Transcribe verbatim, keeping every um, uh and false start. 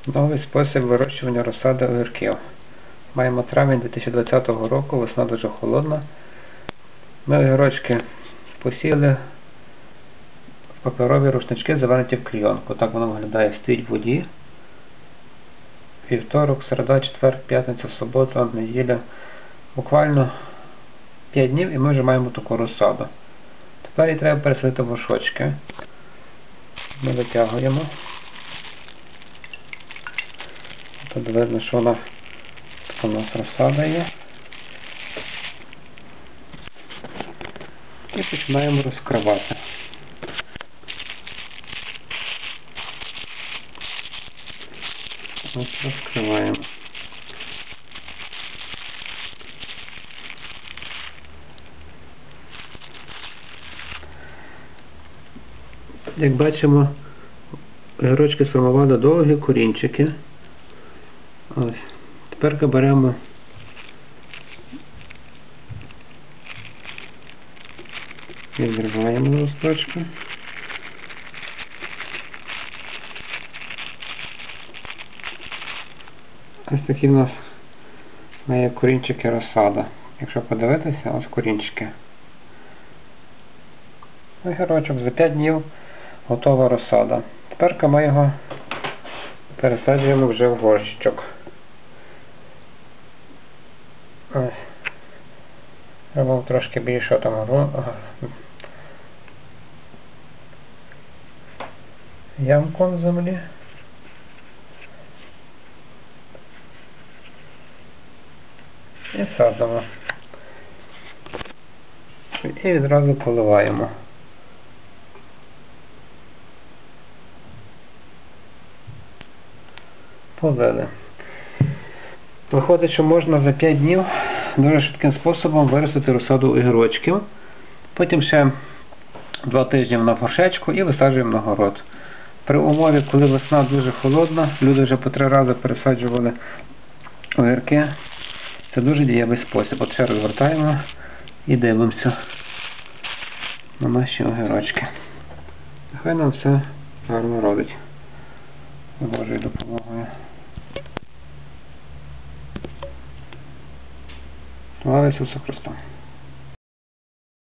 Новий спосіб вирощування розсади огірків. Маємо травень дві тисячі двадцятого року, весна дуже холодна. Ми огірочки посіяли в паперові рушнички, завернуті в клійонку. Так воно виглядає, стоїть в воді. Вівторок, середа, четвер, п'ятниця, субота, неділя. Буквально п'ять днів і ми вже маємо таку розсаду. Тепер її треба переселити в горшочки. Ми витягуємо. Тут видно, що вона така у нас розсада є. І починаємо розкривати. Ось розкриваємо. Як бачимо, огірочки сформували довгі корінчики. Ось. Тепер беремо і відриваємо листочки. Ось такі в нас є корінчики розсада. Якщо подивитися, ось корінчики. Огірочок за п'ять днів готова розсада. Тепер ми його пересаджуємо вже в горщичок. Ось. Робимо трошки більше там ямку в землі. І садимо. І відразу поливаємо. Полили. Виходить, що можна за п'ять днів дуже швидким способом виростити розсаду огірочків. Потім ще два тижні на горшечку і висаджуємо на город. При умові, коли весна дуже холодна, люди вже по три рази пересаджували огірки. Це дуже дієвий спосіб. От ще розвертаємо і дивимося на наші огірочки. Нехай нам все гарно родить. З Божою допомогою. Слава Ісусу Христу!